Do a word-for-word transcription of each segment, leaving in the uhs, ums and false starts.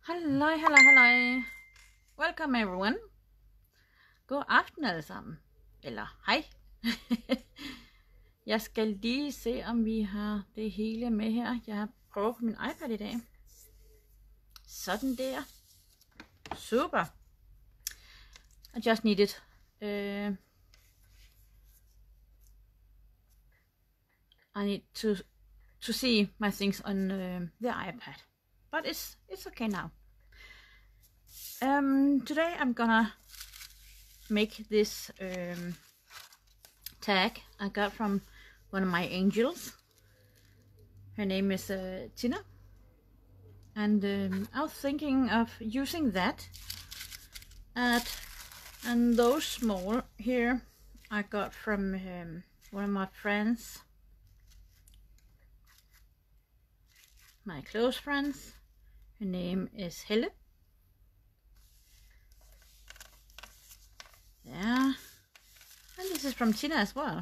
Halløj, halløj, halløj. Welcome everyone. God aften alle sammen. Eller hej. Jeg skal lige se, om vi har det hele med her. Jeg har prøvet på min iPad i dag. Sådan der. Super. I just need it. Uh, I need to to see my things on uh, the iPad. But it's it's okay now. Um, today I'm gonna make this um, tag I got from one of my angels. Her name is uh, Tina, and um, I was thinking of using that. At and those small here I got from um, one of my friends, my close friends. Her name is Helle. Yeah, and this is from Tina as well.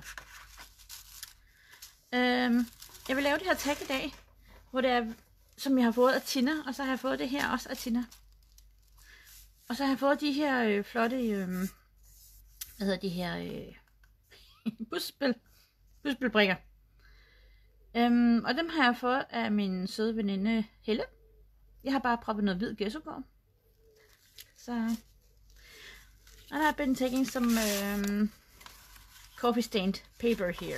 Um, jeg vil lave det her tag i dag, hvor det er, som jeg har fået af Tina, og så har jeg fået det her også af Tina. Og så har jeg fået de her øh, flotte, øh, hvad hedder de her, øh, busspil, busspilbrikker. Um, og dem har jeg fået af min søde veninde Helle. Jeg har bare proppet noget hvid gesso på. Så, and I've been taking some um, coffee stained paper here.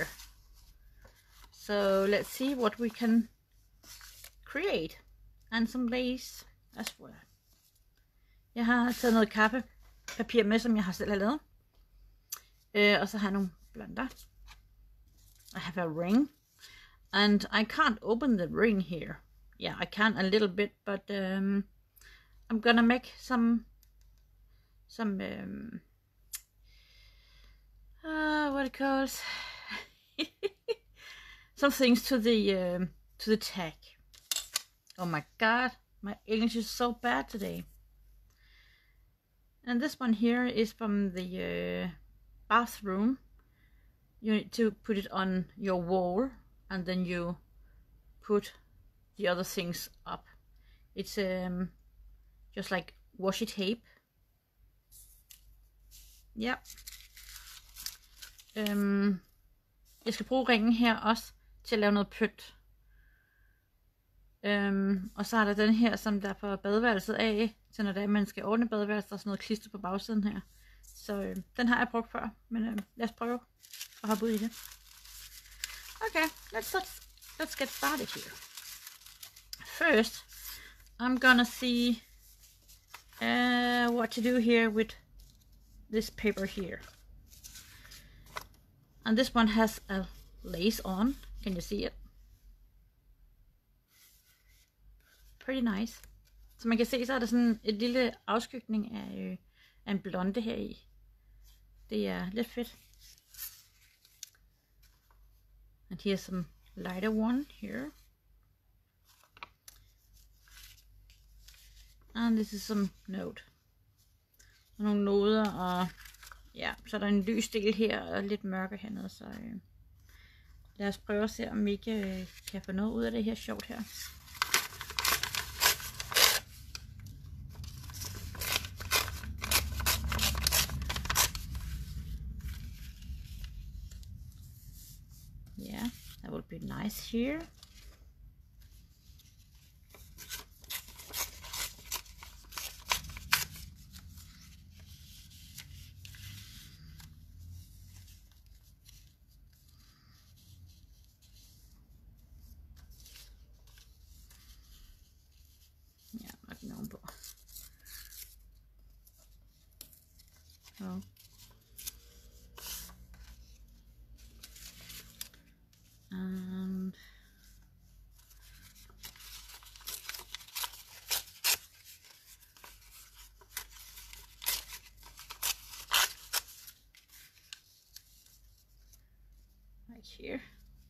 So let's see what we can create. And some lace as well. Jeg har taget noget kaffepapir med, som jeg har selv har lavet. Uh, og så har jeg nogle blonder. I have a ring. And I can't open the ring here. Yeah, I can a little bit, but um, I'm gonna make some some um, uh, what it calls some things to the um, to the tag. Oh my god, my English is so bad today. And this one here is from the uh, bathroom. You need to put it on your wall, and then you put the other things up. It's um just like washi tape. Ja. Um, jeg skal bruge ringen her også til at lave noget pynt. Um, og så er der den her, som der får badeværelset af, til når det er, man skal ordne badeværelset, og sådan noget klister på bagsiden her. Så øh, den har jeg brugt før, men øh, lad os prøve at hoppe ud i det. Okay, let's, let's, let's get started here. First, I'm gonna see uh, what to do here with this paper here. And this one has a lace on. Can you see it? Pretty nice. Så man kan se, så er der sådan et lille afskygning af, øh, af en blonde her i. Det er lidt fedt. And here's some lighter one here. And this is some note. Og nogle noder, og ja, så er der en lys del her, og lidt mørke hernede, så øh, lad os prøve at se, om vi ikke øh, kan få noget ud af det her sjovt her. Yeah, that would be nice here. Oh. And right here.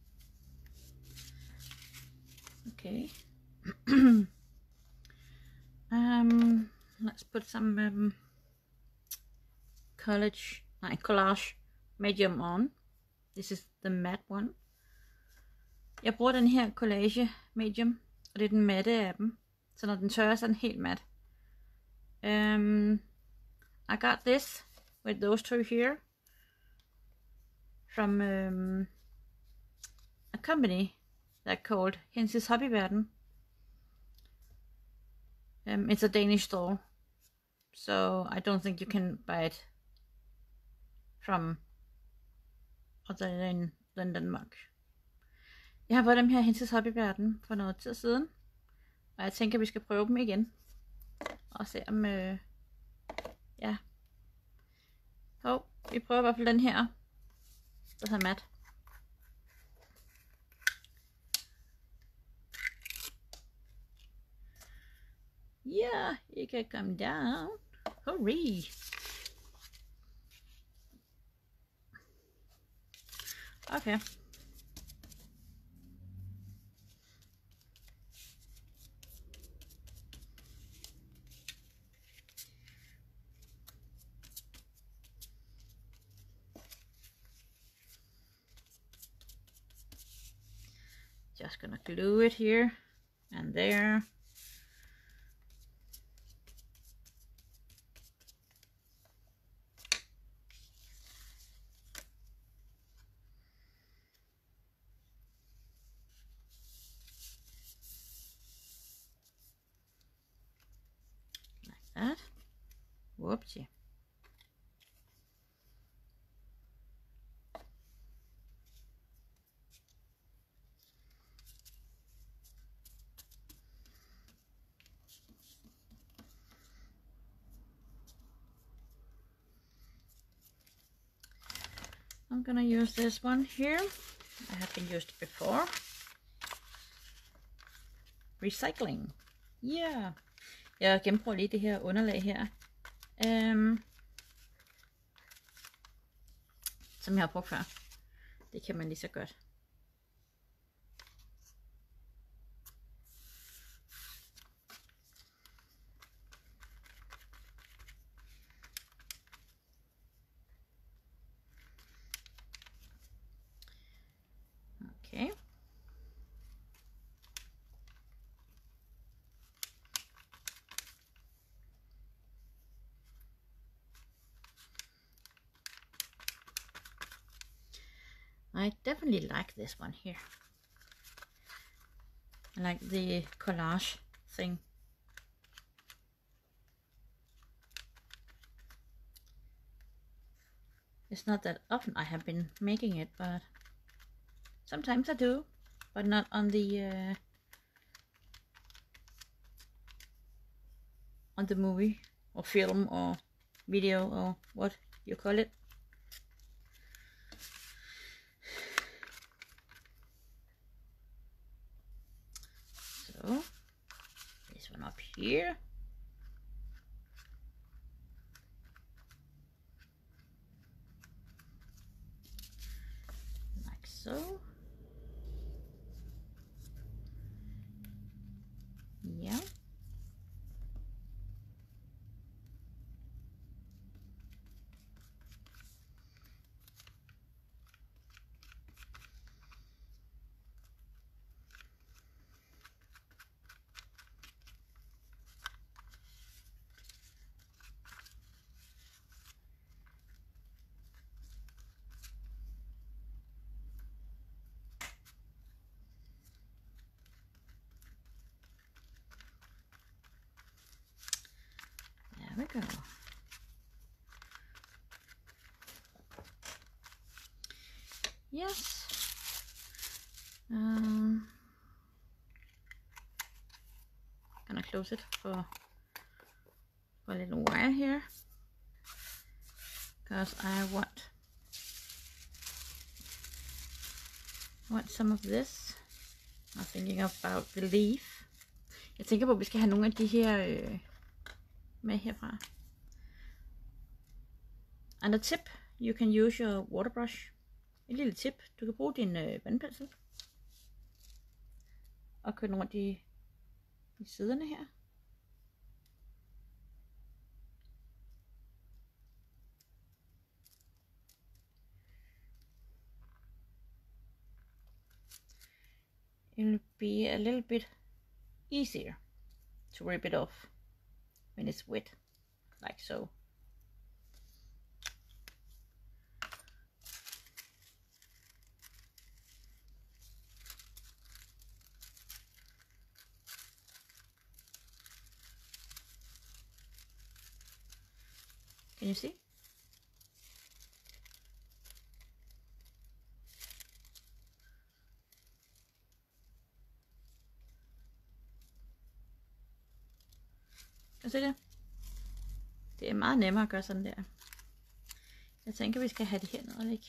Okay. um, let's put some um, college, no, collage medium on. This is the matte one. Jeg bruger den her collage medium, og det er den matte af dem. Så når den tørrer, så er den helt mat. Um, I got this with those two here from um, a company that called Henses Hobbyverden. Um, it's a Danish store, so I don't think you can buy it from other than, than Denmark. Jeg har fået dem her Henses Hobbyverden for noget tid siden, og jeg tænker, at vi skal prøve dem igen og se om øh, ja. Hov, vi prøver i hvert fald den her, der hedder mat. Yeah, you can come down. Hurry! Okay. Just gonna glue it here and there. Like that. Whoopsie. I'm gonna use this one here. I have been used before. Recycling. Yeah. Jeg genbruger lige det her underlag her. Um, som jeg har brugt før. Det kan man lige så godt. Okay. I definitely like this one here. I like the collage thing. It's not that often I have been making it, but sometimes I do, but not on the uh, on the movie or film or video or what you call it. So this one up here. Like so. Yeah. There we go. Yes. Um, gonna close it for, for a little while here, because I want want some of this. I'm thinking about the leaf. Jeg tænker på, at vi skal have nogle af de her øh, med herfra. And a tip, you can use your water brush. Et lille tip, du kan bruge din øh, vandpensel og køre rundt i, i siderne her. It'll be a little bit easier to rip it off when it's wet. like so. Can you see? Kan du se det? Det er meget nemmere at gøre sådan der. Jeg tænker, vi skal have det hernede og ligge.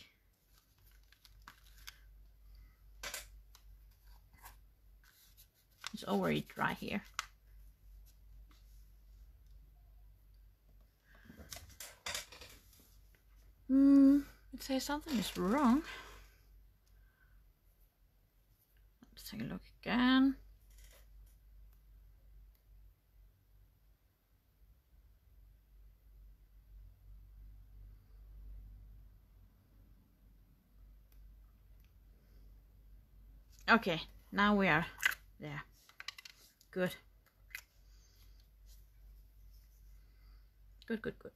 It's already dry here. Hmm, it says something is wrong. Let's take a look again. Okay, now we are there. Good. Good, good, good.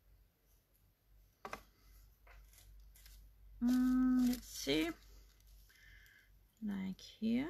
Mm, let's see. Like here.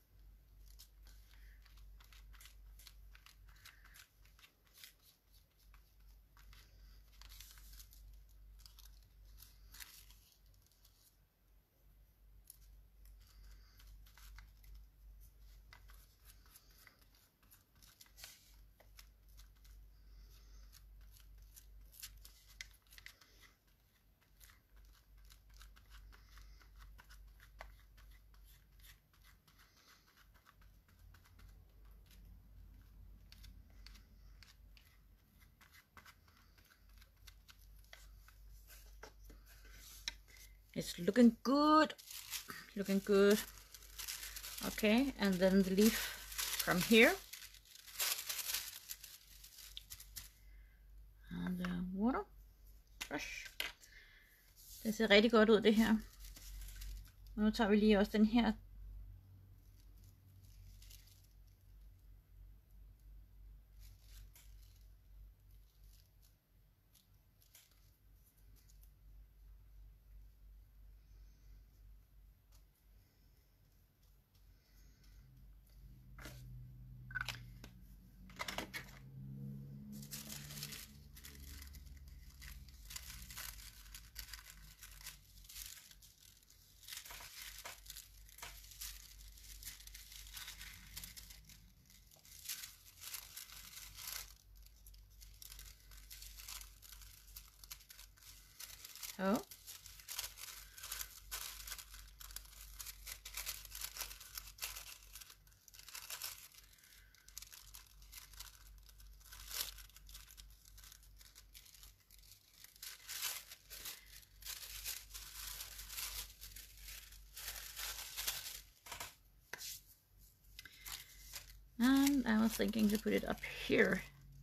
It's looking good, looking good. Okay, and then the leaf from here. And the water brush. Det ser rigtig godt ud, det her. Og nu tager vi lige også den her. Oh. And I was thinking to put it up here.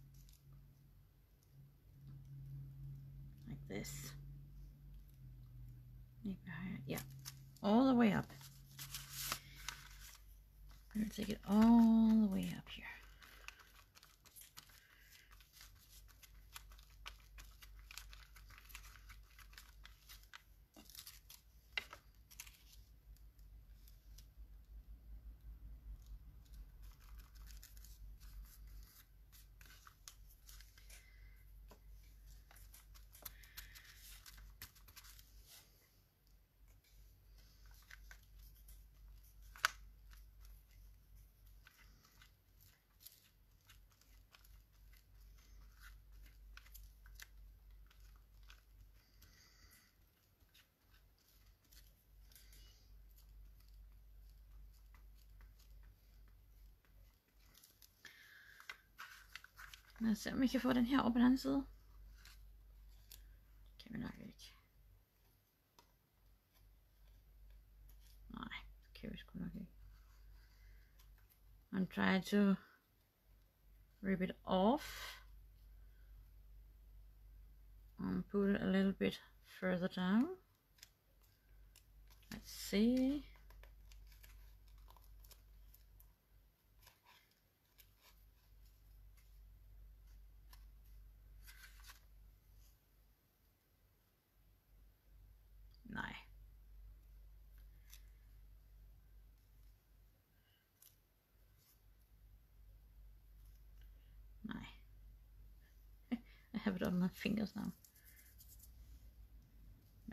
Like this. Yeah, all the way up. I'm gonna take it all the way up here. Lad os se om vi kan få den her over på den anden side. Kan vi nok ikke. Nej, det kan vi sgu nok ikke. I'm trying to rip it off and put it a little bit further down. Let's see. have it on my fingers now. No.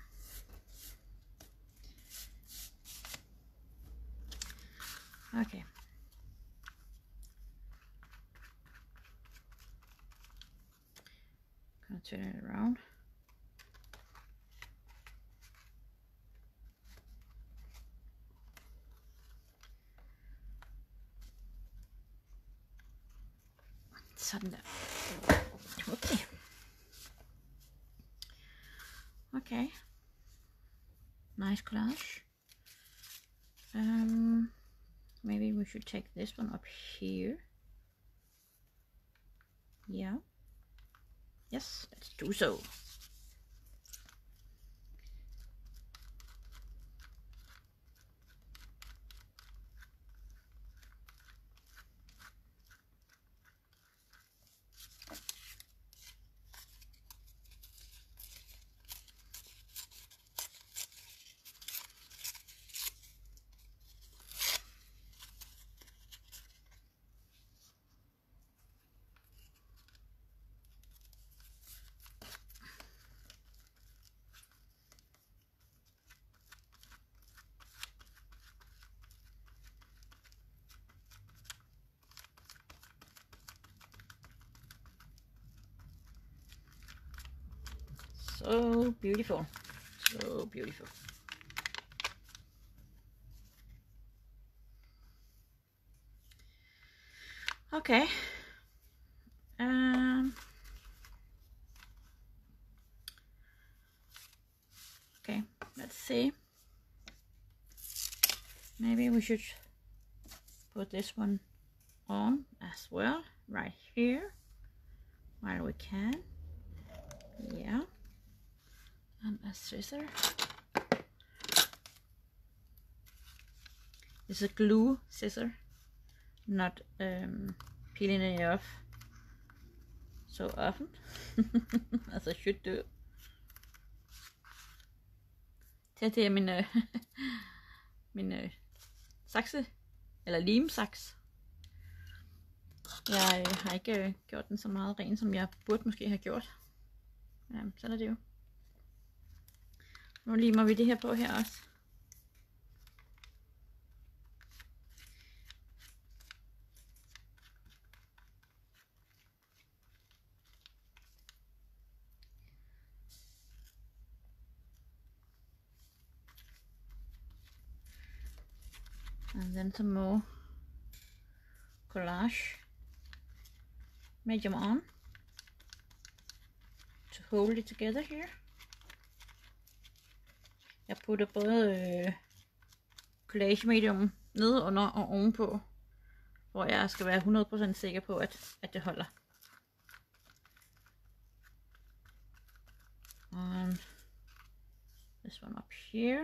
Okay. Gonna turn it around. Sådan der. Okay. Okay. Nice collage. Um, maybe we should take this one up here. Yeah. Yes, let's do so. So beautiful, so beautiful. Okay. Um. Okay, let's see. Maybe we should put this one on as well, right here, while we can. Yeah. And a scissor. It's a glue scissor, not um, peeling it off so often as I should do. Tag det er min, øh, min øh, sakse, eller limsaks. Jeg øh, har ikke øh, gjort den så meget ren, som jeg burde måske have gjort. Ja, sådan er det jo. Nu limer vi det her på her også. And then some more collage medium on to hold it together here. Jeg putter både øh, collage medium nede under og ovenpå, hvor jeg skal være hundrede procent sikker på, at, at det holder. And this one up here.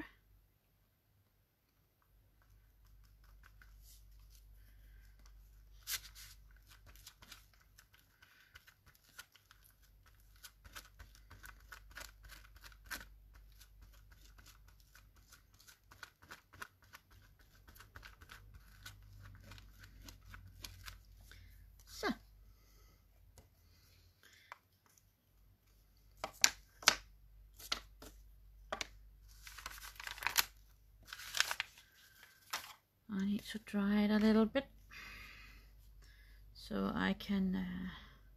Så. I need to dry it a little bit so I can uh,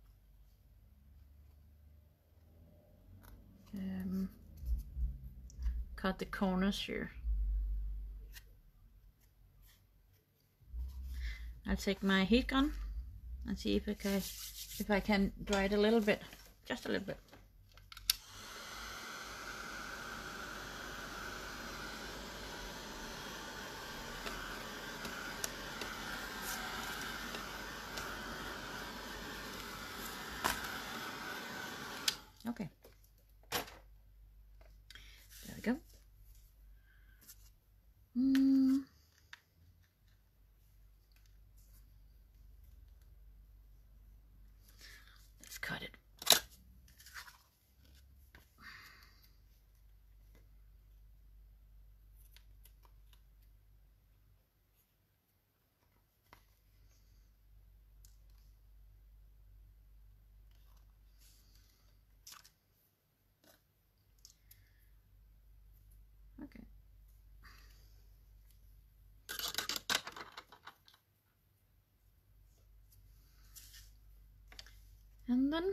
um, cut the corners here. I'll take my heat gun and see if I can, if I can dry it a little bit, just a little bit. Okay, there we go. Mm. Let's cut it. And then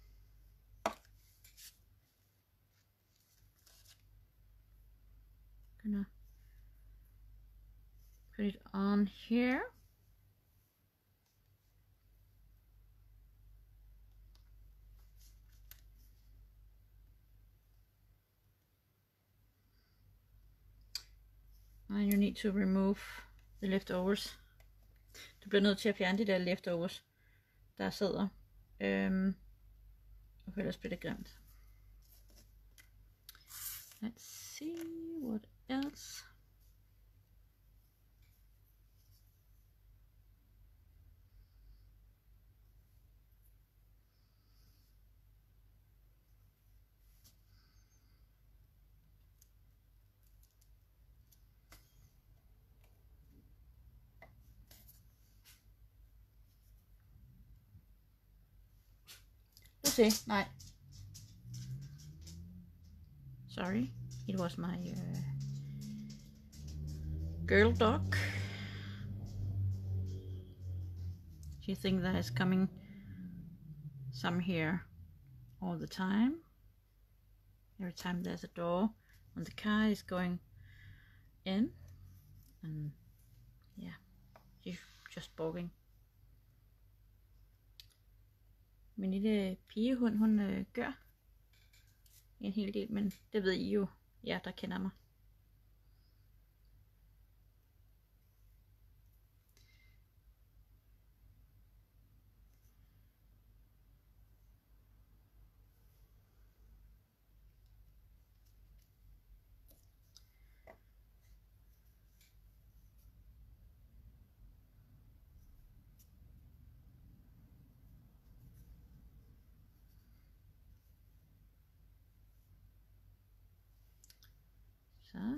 gonna put it on here. And you need to remove the leftovers. Du bliver nødt til at fjerne de der leftovers, der sidder. Øhm, og ellers bliver det grimt. Let's see what else. See, nej. Sorry, it was my uh, girl dog. She thinks that is coming some here all the time. Every time there's a door when the car is going in, and yeah, she's just barking. Min lille pigehund, hun øh, gør en hel del, men det ved I jo, jer der kender mig. Så.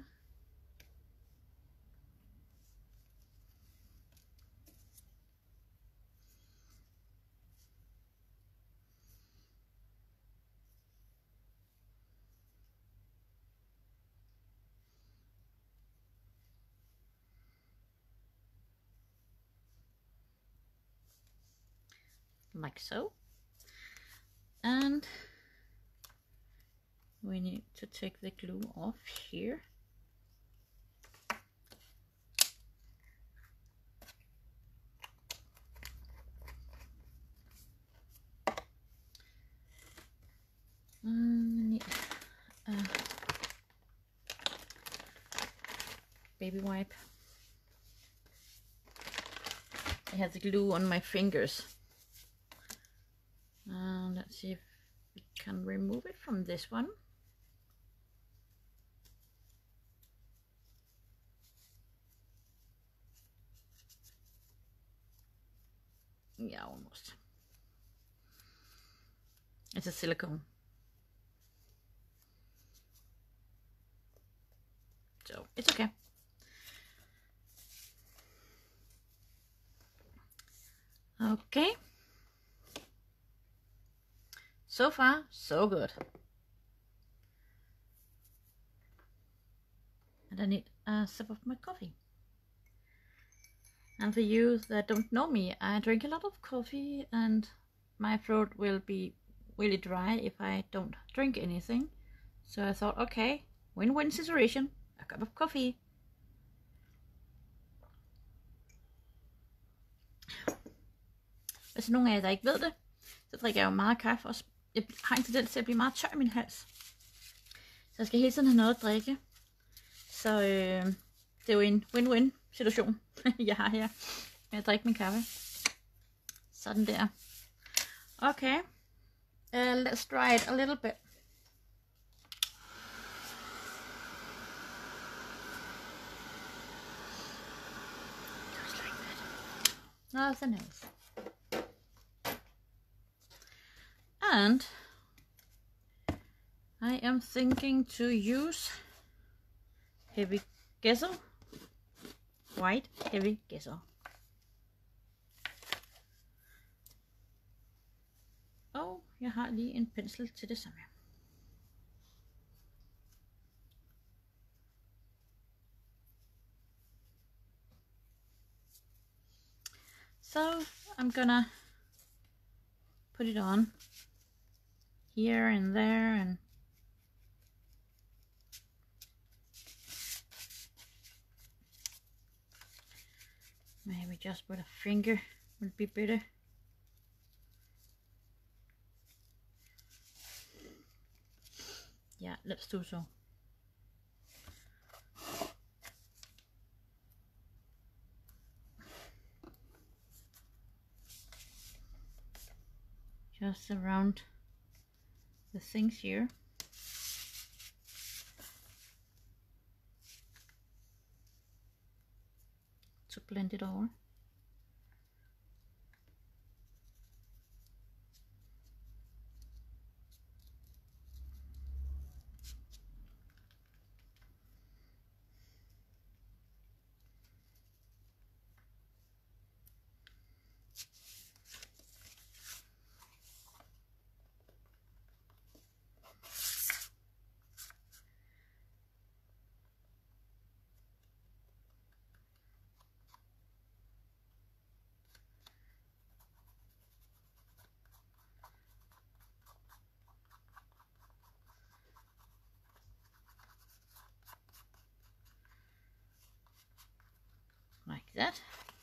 Like so. And we need to take the glue off here. And need a baby wipe. I have the glue on my fingers. And let's see if we can remove it from this one. Yeah, almost. It's a silicone. So it's okay. Okay. So far, so good. And I need a sip of my coffee. And for you that don't know me, I drink a lot of coffee and my throat will be really dry if I don't drink anything. So I thought, okay, win-win situation, a cup of coffee. Hvis nogen af jer, der ikke ved det, så drikker jeg jo meget kaffe, og jeg har en tendens til at blive meget tør i min hals. Så jeg skal hele tiden have noget at drikke. Så øh, det er jo en win-win situation, jeg har her med at drikke min kaffe. Sådan der. Okay. Uh, let's dry it a little bit. Just like that. Nothing else. And I am thinking to use heavy gesso, white heavy gesso. Og jeg har lige en pensel til det samme. So I'm gonna put it on here and there, and maybe just with a finger would be better. Yeah, let's do so. Just around the things here. To blend it all. Like that.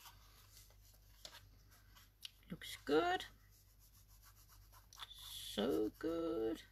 Looks good. So good.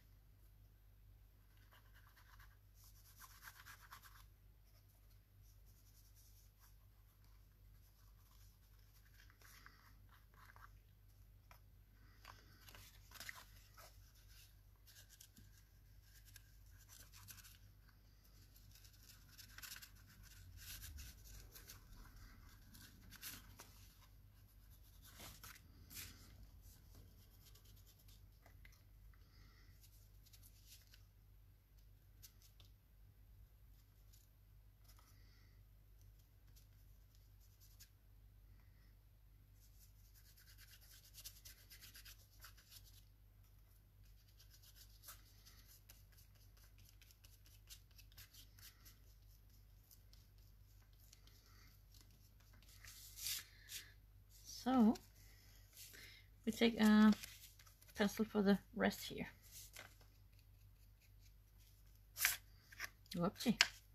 So we take a pencil for the rest here. Whoopsie.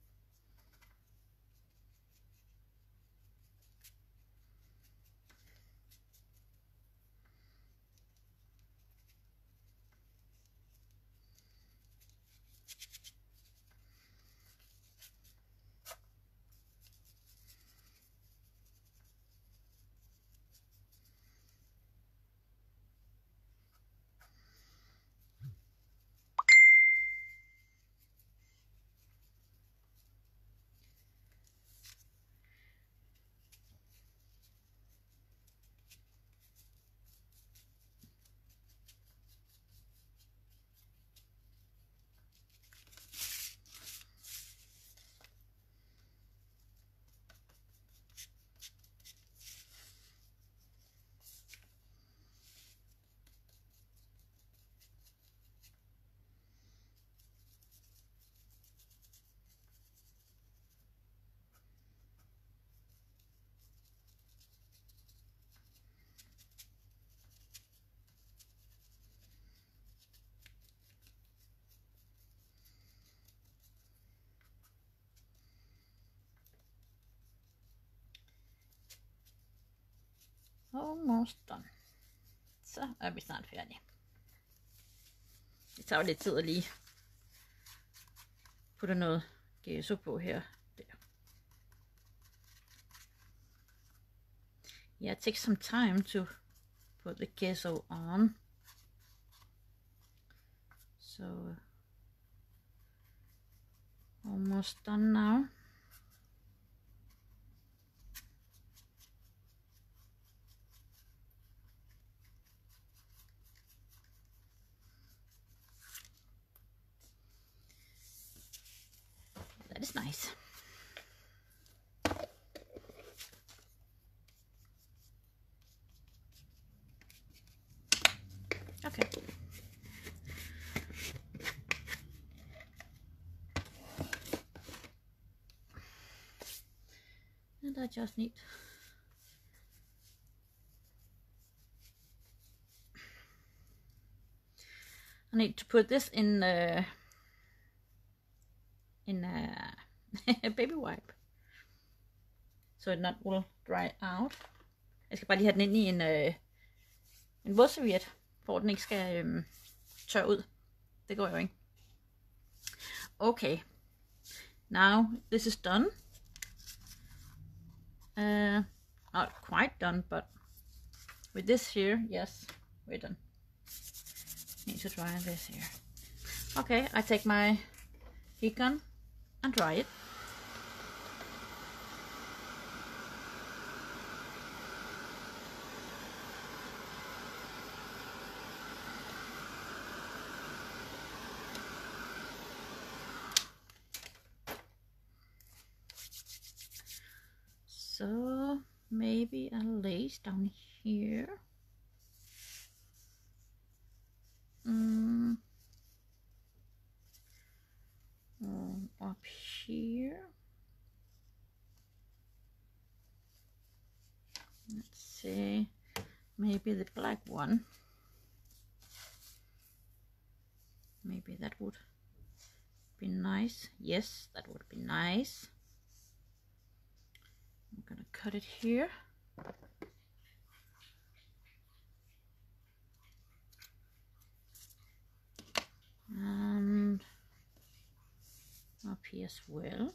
Almost done. Så er vi snart færdige. Det tager jo lidt tid at lige putte noget gesso på her. Der. Yeah, it takes some time to put the gesso on. So almost done now. That is nice. Okay. And I just need I need to put this in uh, in a, a baby wipe, so it not will dry out. Jeg skal bare lige have den ind i en, øh, en vådserviet, for den ikke skal øh, tørre ud. Det går jo ikke. Okay. Now this is done. Uh, not quite done, but with this here, yes, we're done. Need to dry this here. Okay, I take my heat gun and dry it. So maybe a lace down here. Mm. Um, up here. Let's see. Maybe the black one. Maybe that would be nice. Yes, that would be nice. I'm gonna cut it here. And up here as well.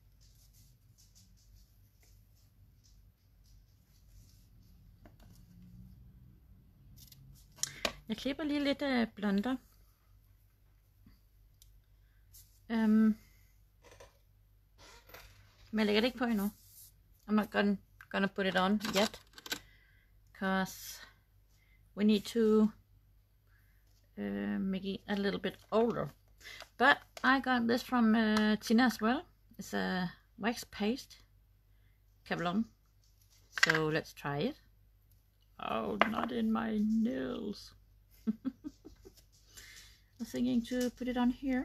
Jeg klipper lige lidt af blonder. Um, men jeg lægger det ikke på endnu. I'm not gonna, gonna put it on yet, because we need to uh, make it a little bit older. But I got this from uh, Tina as well. It's a wax paste, Kevlon. So let's try it. Oh, not in my nails. I'm thinking to put it on here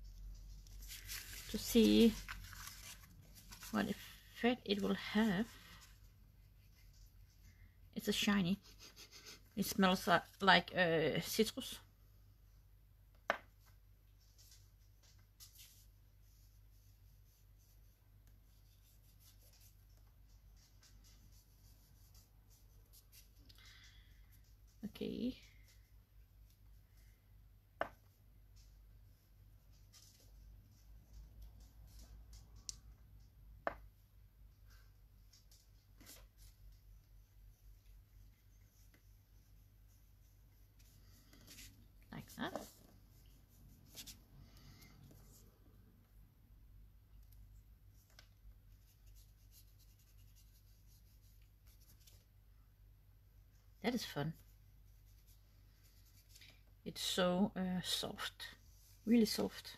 to see what effect it will have. It's a shiny. It smells uh, like uh, citrus. Okay. Like that. That is fun. It's so uh, soft, really soft.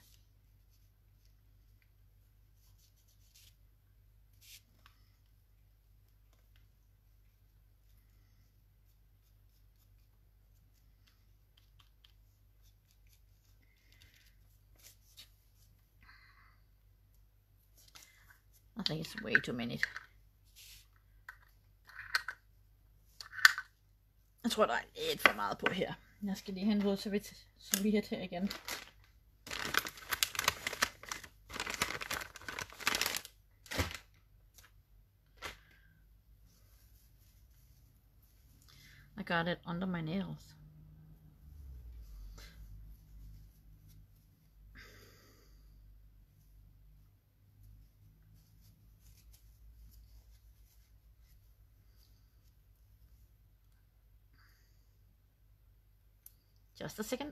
I think it's way too many. Jeg tror, der er lidt for meget på her. Jeg skal lige have en vådserviet, som vi har til igen. I got it under my nails. Just a second.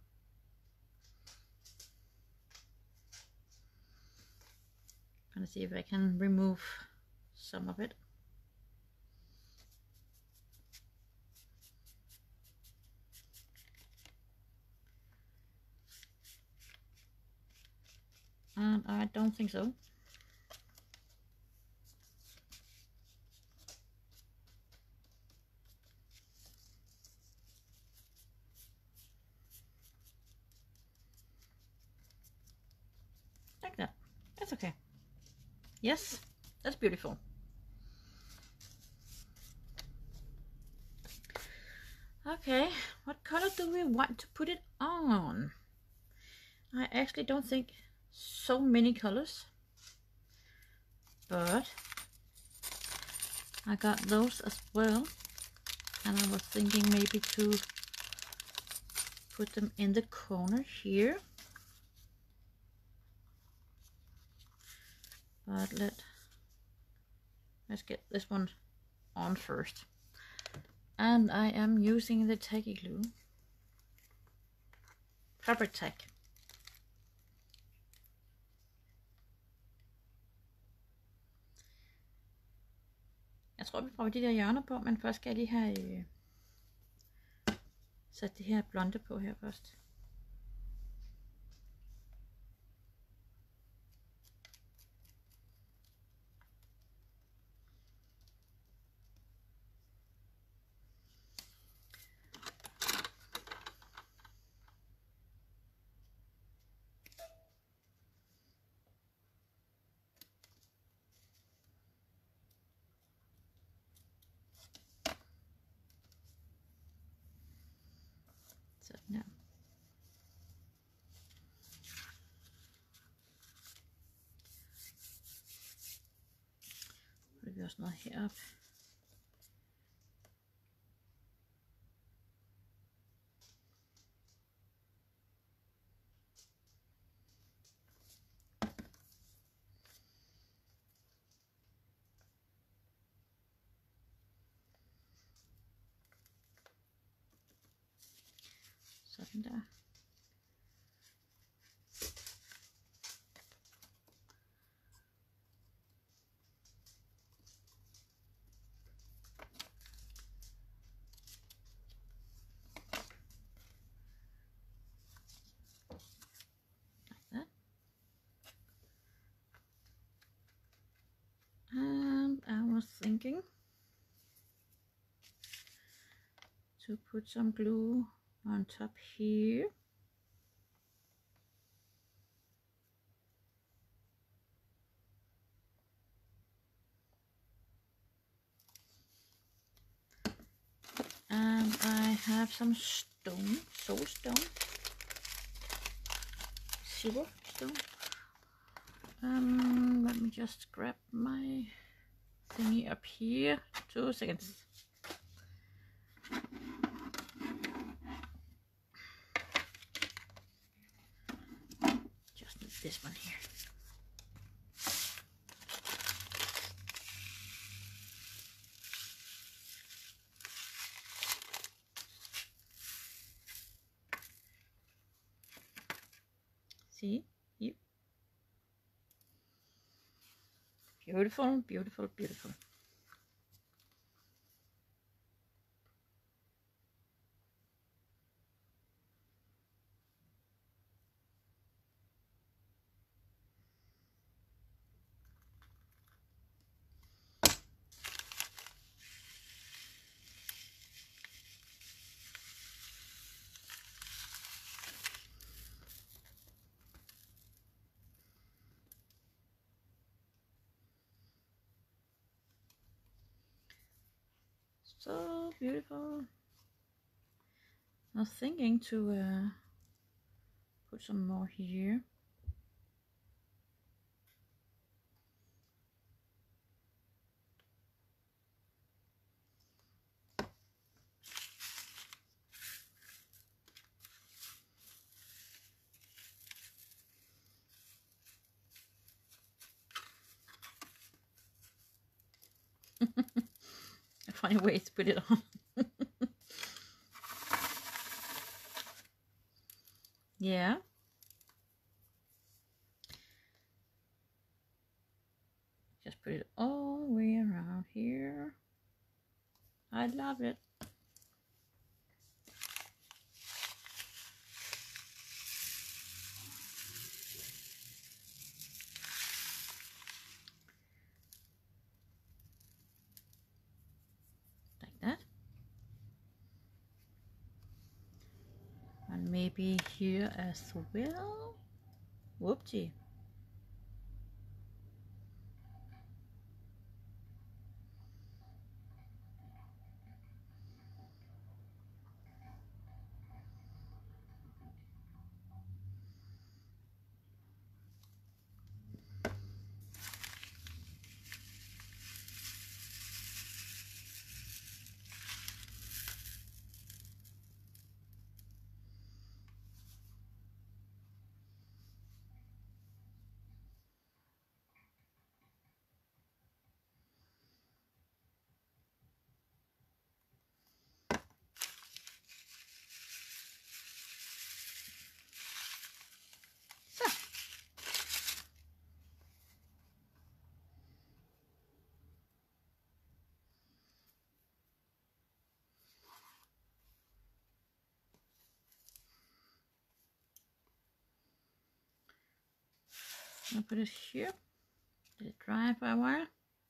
I'm gonna see if I can remove some of it. And I don't think so. Like that. That's okay. Yes, that's beautiful. Okay, what color do we want to put it on? I actually don't think so many colors, but I got those as well, and I was thinking maybe to put them in the corner here. But let let's get this one on first. And I am using the tacky glue, fabric tack. Jeg tror vi prøver de der hjørner på, men først skal jeg lige have øh, sat det her blonde på her først. Sådan her. Så vi også noget heroppe. Sådan der. And I was thinking to put some glue on top here. And I have some stone, soul stone, silver stone. Um, let me just grab my thingy up here. Two seconds. Just need this one here. See? Yep. Beautiful, beautiful, beautiful. So beautiful. I was thinking to uh, put some more here. A funny way to put it on. Yeah. Just put it all the way around here. I love it. Like that. And maybe here as well. Whoopsie. I'll put it here. Let it dry for a while.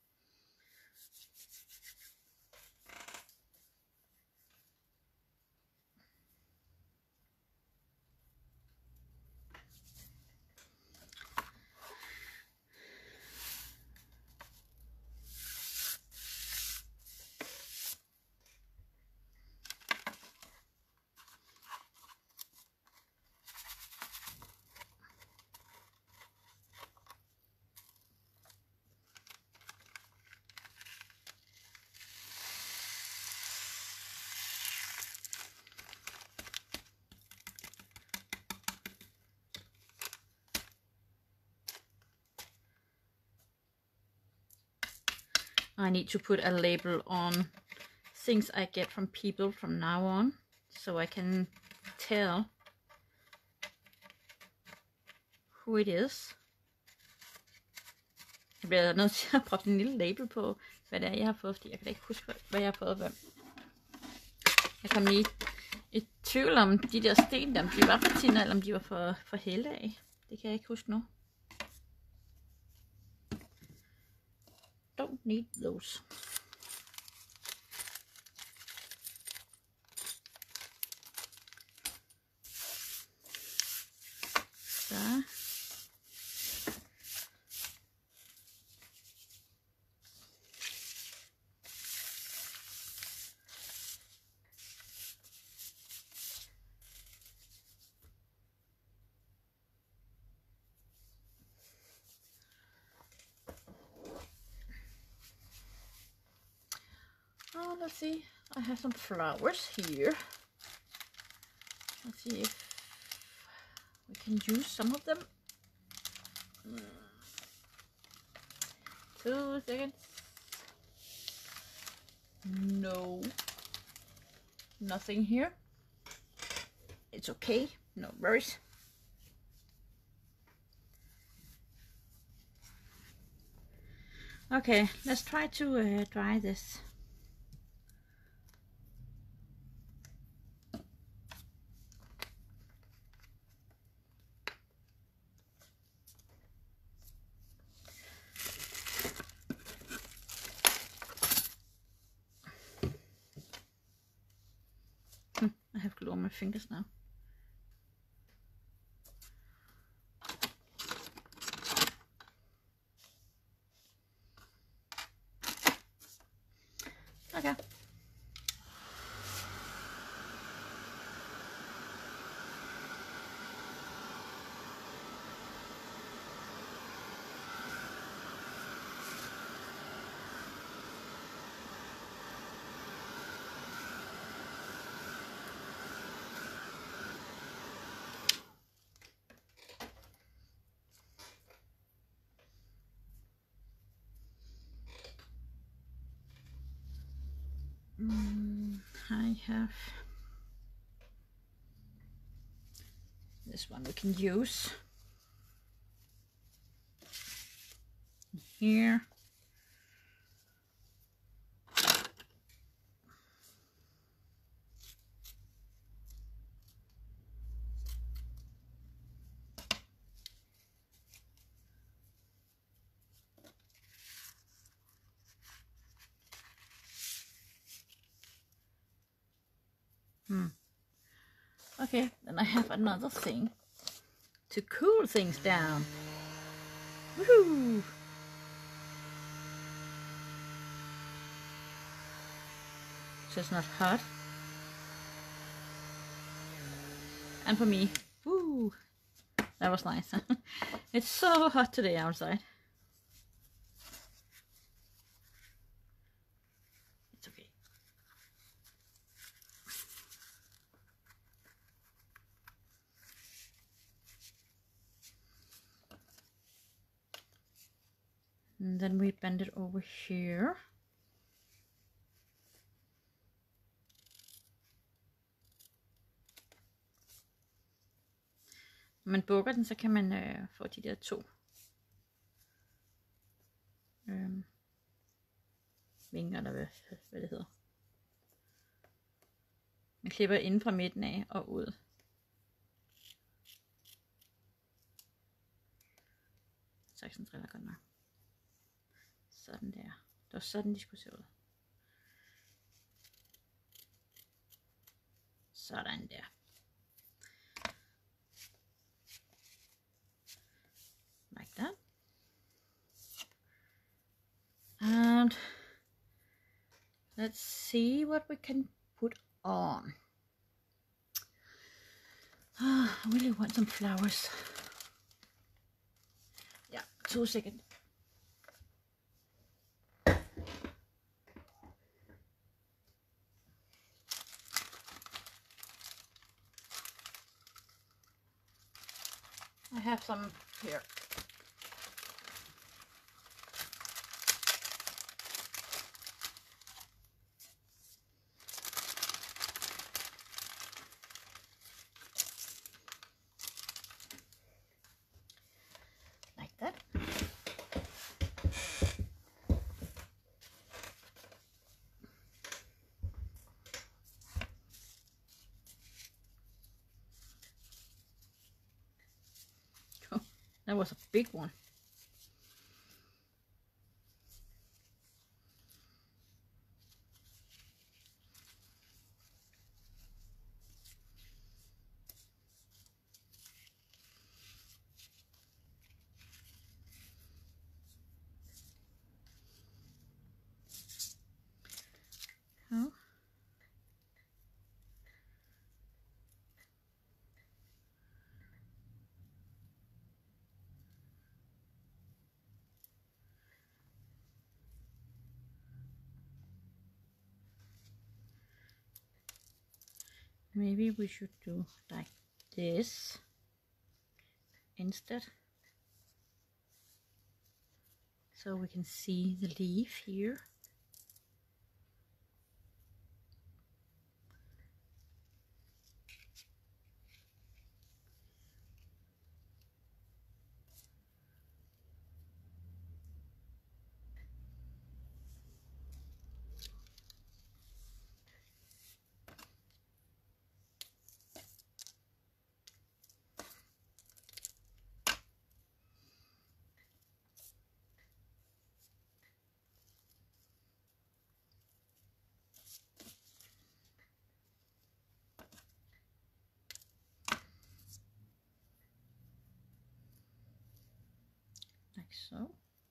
I need to put a label on things I get from people from now on, so I can tell who it is. Jeg bliver nødt til at proppe en lille label på, hvad det er, jeg har fået, fordi jeg kan da ikke huske, hvad jeg har fået hvem. Jeg kom lige i tvivl om de der sten, om de var for Tina, eller om de var for, for Helle af. Det kan jeg ikke huske nu. Don't need those. Så. Oh, let's see. I have some flowers here. Let's see if we can use some of them. Mm. Two seconds. No. Nothing here. It's okay. No worries. Okay, let's try to uh, dry this. I have glue on my fingers now. Okay. Mm, I have this one we can use here. Hmm. Okay, then I have another thing to cool things down. Woohoo! So it's not hot. And for me, woo! That was nice. It's so hot today outside. It's okay. And then we bend it over here. Når man bukker den, så kan man øh, få de der to øhm, vinger, eller hvad, hvad det hedder. Man klipper inden fra midten af og ud. Saxen driller godt nok. Sådan der. Det var sådan, de skulle se ud. Sådan der. Like that. And let's see what we can put on. Oh, I really want some flowers. Yeah, two seconds. I have some here. Like that. Oh, that was a big one. Oh. Maybe we should do like this instead, so we can see the leaf here. Like so.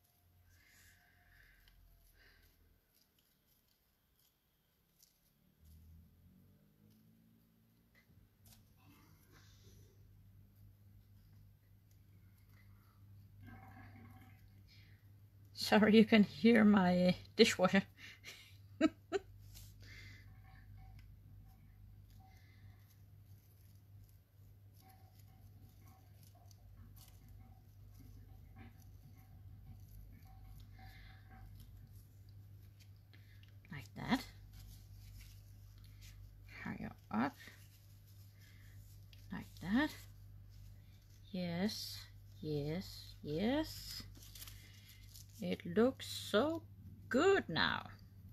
Sorry, you can hear my uh, dishwasher. Like that. Higher up. Like that. Yes, yes, yes. It looks so good now.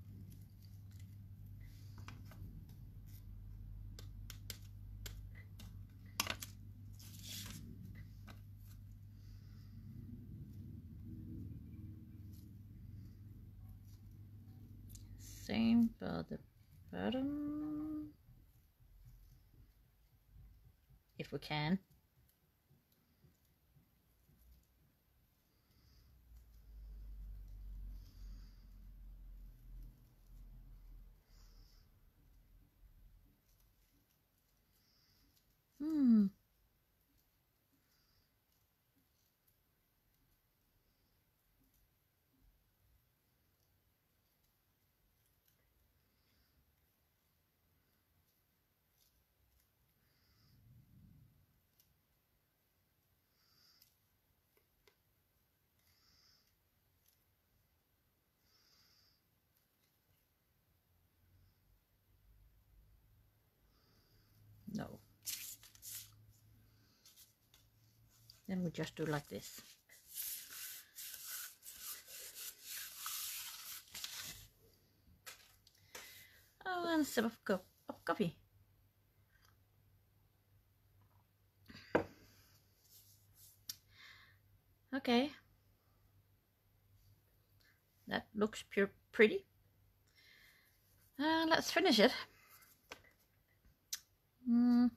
Same for the bottom, if we can. Hmm. No. Then we just do like this. Oh, and a sip of, cup of coffee. Okay, looks pure pretty. Uh, let's finish it. Mm.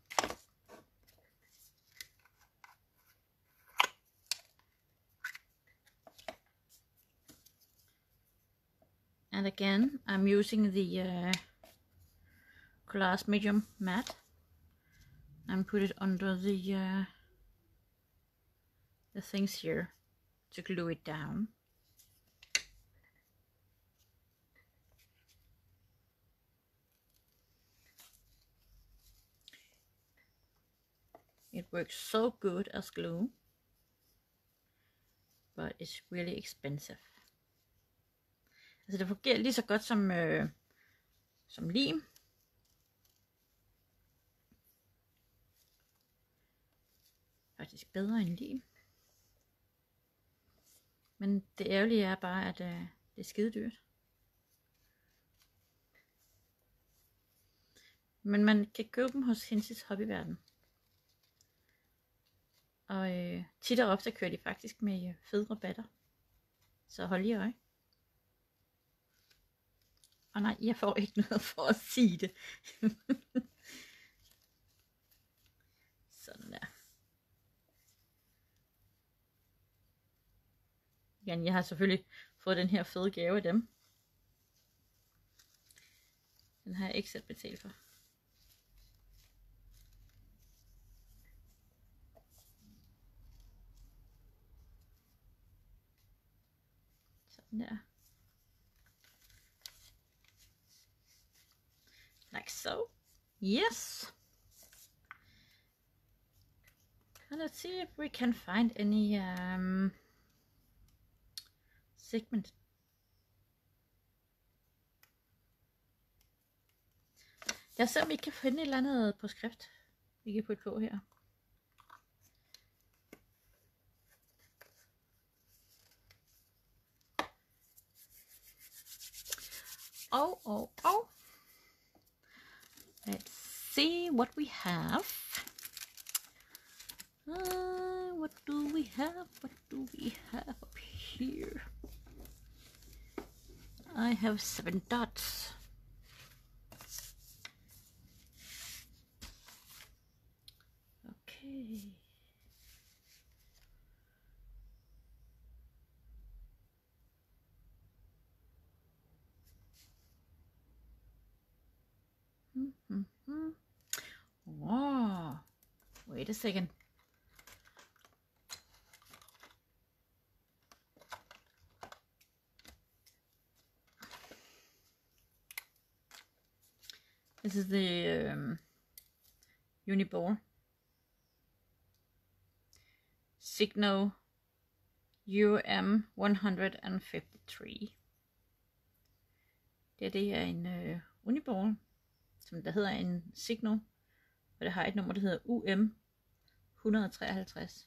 And again, I'm using the uh, Collage Medium Matte and put it under the uh, the things here to glue it down. It works so good as glue, but it's really expensive. Altså det fungerer lige så godt som, øh, som lim. Faktisk bedre end lim. Men det ærgerlige er bare, at øh, det er skide dyrt. Men man kan købe dem hos Hinsies Hobbyverden. Og øh, tit og ofte kører de faktisk med øh, fede rabatter. Så hold i øje. Og nej, jeg får ikke noget for at sige det. Sådan der. Igen, jeg har selvfølgelig fået den her fede gave af dem. Den har jeg ikke selv betalt for. Sådan der. Like so. Yes. And let's see if we can find any um, segment. Jeg ser om vi kan finde et eller andet på skrift, vi kan putte på her. Oh, oh, oh. Let's see what we have. Uh, what do we have? What do we have up here? I have seven dots. Okay. Mm-hmm. Wow. Wait a second. This is the um, Uniball Signo U M one fifty-three. Det, det er en uh, Uniball, som der hedder en Signo, og det har et nummer, der hedder U M et hundrede treoghalvtreds.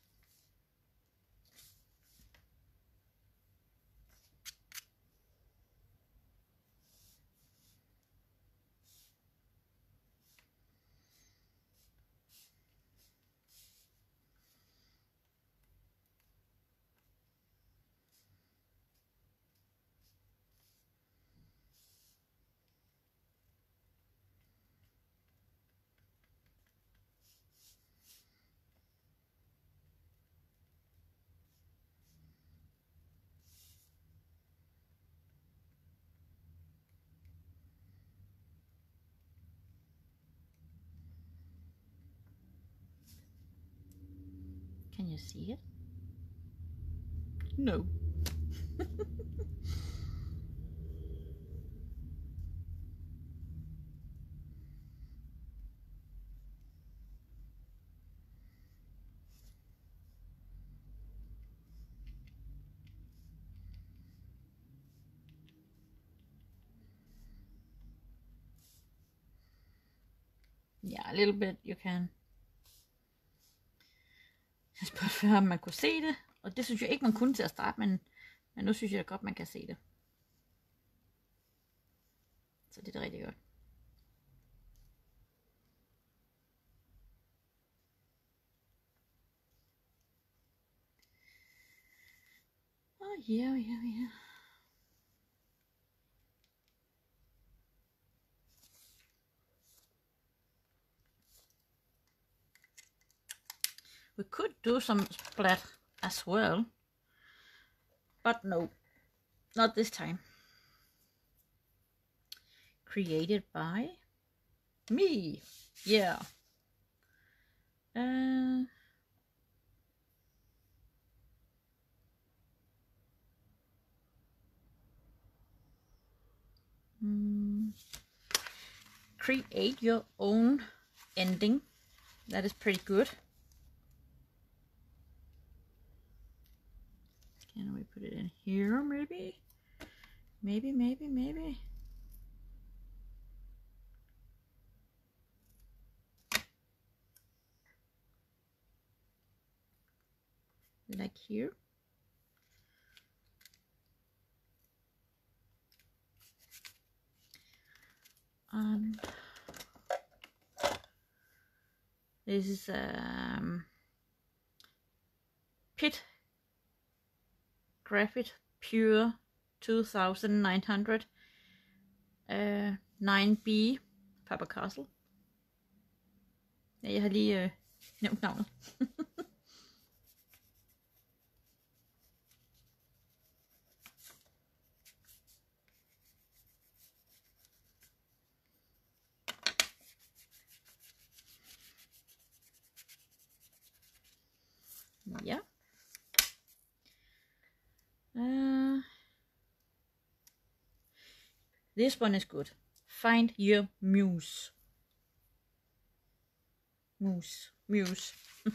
Can you see it? No. Yeah, a little bit you can. Jeg spurgte før, om man kunne se det, og det synes jeg ikke, man kunne til at starte, men, men nu synes jeg godt, man kan se det. Så det er rigtig godt. Oh yeah, yeah, yeah. We could do some splat as well. But no, not this time. Created by me. Yeah. Uh, mm, create your own ending. That is pretty good. Can we put it in here maybe? Maybe, maybe, maybe. Like here. Um, this is um, Pit Graphite Pure two thousand nine hundred uh, nine B Faber Castell. Ja, jeg har lige øh, nævnt navnet. Ja. Uh, this one is good. Find your muse. Muse. Muse.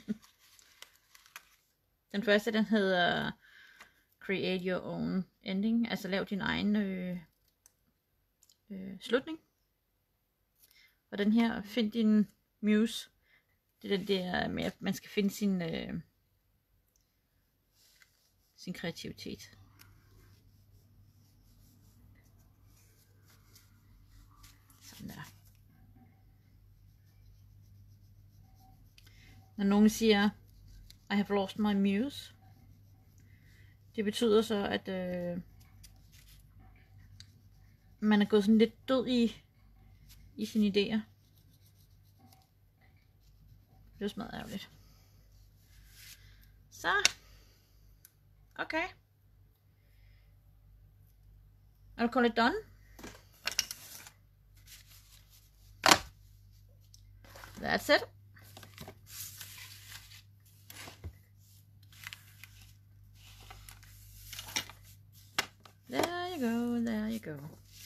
Den første, den hedder Create Your Own Ending. Altså lav din egen øh, øh, slutning. Og den her, find din muse. Det er den der med, at man skal finde sin... Øh, sin kreativitet. Sådan der. Når nogen siger, I have lost my muse, det betyder så, at øh, man er gået sådan lidt død i, i sine idéer. Det er smadret ærgerligt. Så. Okay. I'll call it done. That's it. There you go, there you go.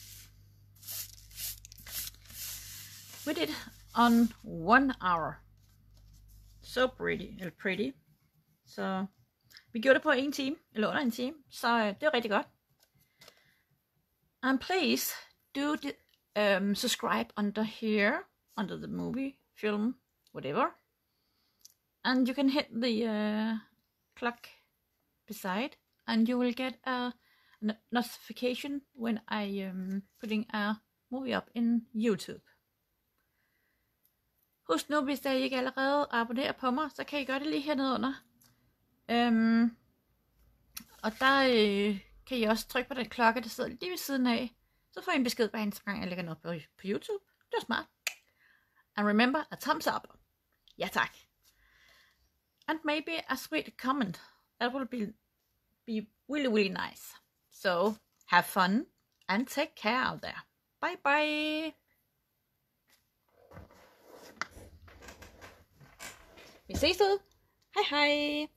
We did on one hour. So pretty, pretty. So vi gjorde det på en time, eller under en time, så øh, det er rigtig godt. And please do the, um, subscribe under here, under the movie, film, whatever. And you can hit the uh, clock beside, and you will get a notification when I am putting a movie up in YouTube. Husk nu, hvis der ikke allerede abonnerer på mig, så kan I gøre det lige hernede under. Øhm, og der øh, kan I også trykke på den klokke, der sidder lige ved siden af. Så får I en besked hver eneste gang, jeg lægger noget på, på YouTube. Det er smart. And remember, a thumbs up. Ja tak. And maybe a sweet comment. That will be, be really, really nice. So, have fun and take care out there. Bye bye. Vi ses ud. Hej hej.